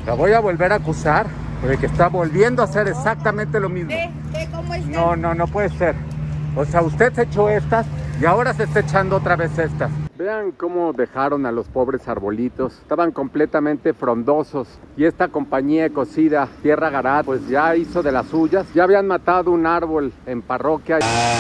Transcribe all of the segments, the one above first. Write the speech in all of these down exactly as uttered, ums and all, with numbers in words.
La voy a volver a acusar de que está volviendo a hacer exactamente lo mismo. Ve, ve cómo está. No, no, no puede ser. O sea, usted se echó estas y ahora se está echando otra vez estas. Vean cómo dejaron a los pobres arbolitos. Estaban completamente frondosos. Y esta compañía ecocida, Tierra Garat, pues ya hizo de las suyas. Ya habían matado un árbol en parroquia.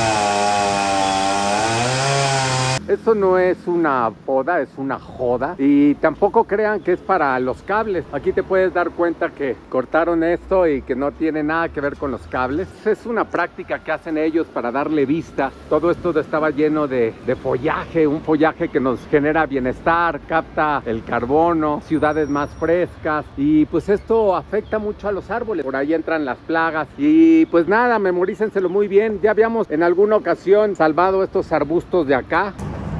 Esto no es una poda, es una joda. Y tampoco crean que es para los cables. Aquí te puedes dar cuenta que cortaron esto y que no tiene nada que ver con los cables. Es una práctica que hacen ellos para darle vista. Todo esto estaba lleno de, de follaje, un follaje que nos genera bienestar, capta el carbono, ciudades más frescas. Y pues esto afecta mucho a los árboles. Por ahí entran las plagas. Y pues nada, memorícenselo muy bien. Ya habíamos en alguna ocasión salvado estos arbustos de acá.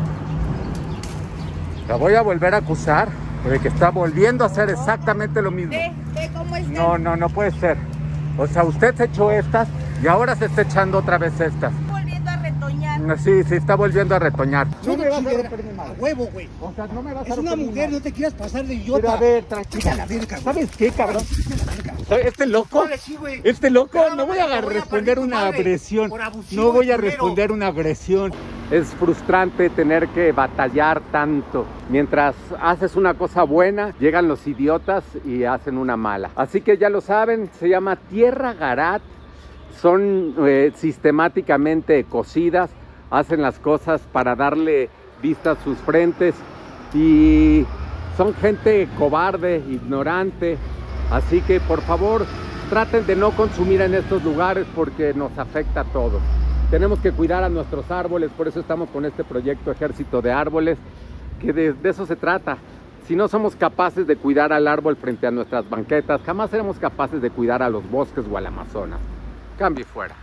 La voy a volver a acusar de que está volviendo a hacer exactamente lo mismo. Ve, ve cómo está. No, no, no puede ser. O sea, usted se echó estas y ahora se está echando otra vez estas. Está volviendo a retoñar. Sí, sí, está volviendo a retoñar. No me vas a romper mi madre. A huevo, güey. O sea, no me vas a Es una romper mi mujer, madre. no te quieras pasar de idiota. Pero a ver, tranquila. la verga, güey. ¿Sabes qué, cabrón? Verga. ¿Este loco? Órale, sí, güey. Este loco, Pero no voy a te voy a responder partir tu una madre agresión. por abusivo No voy a y culero. responder una agresión. Es frustrante tener que batallar tanto. Mientras haces una cosa buena, llegan los idiotas y hacen una mala. Así que ya lo saben, se llama Tierra Garat. Son eh, sistemáticamente cocidas. Hacen las cosas para darle vista a sus frentes. Y son gente cobarde, ignorante. Así que por favor traten de no consumir en estos lugares porque nos afecta a todos. Tenemos que cuidar a nuestros árboles, por eso estamos con este proyecto Ejército de Árboles, que de, de eso se trata. Si no somos capaces de cuidar al árbol frente a nuestras banquetas, jamás seremos capaces de cuidar a los bosques o al Amazonas. Cambio y fuera.